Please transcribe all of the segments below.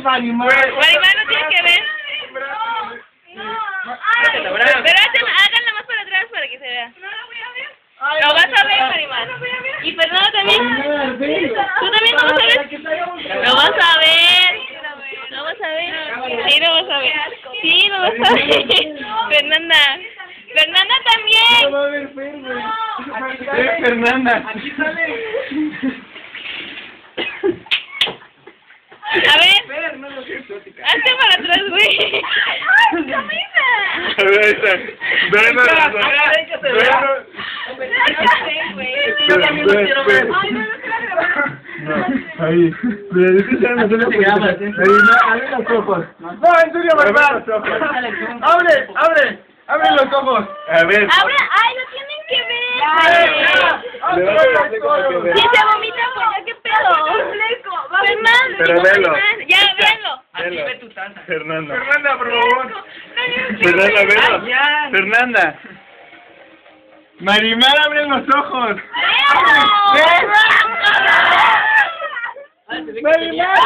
Marimar. Marimar no tiene que ver. Pero háganla más para atrás para que se vea. No lo voy a ver. Lo vas a ver, Marimar. Y Fernanda también. ¿Tú también lo vas a ver? Lo vas a ver. Lo vas a ver. Sí, lo vas a ver. Sí, lo vas a ver. Fernanda. Fernanda también. No va a ver Fernanda. Aquí sale. A ver. No lo sé, exótica. Hazte para atrás, güey. ¡Ay, camisa! A ver, ahí está. Yo también lo quiero ver. Ay, no quiero grabar. Ahí. Pero es que se van a hacer abre los ojos. No, en serio, verdad. Abre los ojos. A ver. Abre, ay, lo tienen que ver. Si se vomita, pues ya qué pedo. Fernanda. Pero velo. Ya, velo. Aquí ve tu taza. Fernanda, por No, favor. Fernanda, velo. Fernanda. Marimar, abre los ojos. Marimar.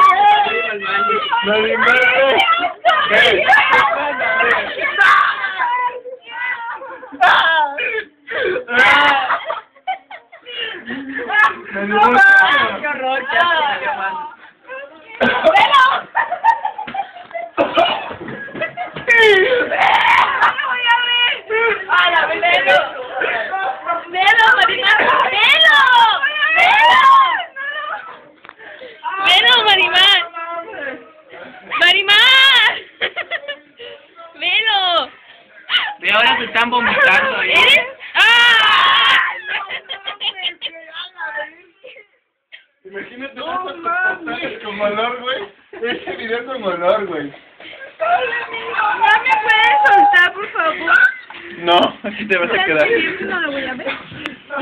Qué horror, ya se ¡Velo! Y ahora se están vomitando. ¿Eres? ¡Ah! Imagínate estos postales con olor, güey. Ese video con olor, güey. ¿Ya me puedes soltar, por favor? No, así te vas a quedar. No lo voy a ver.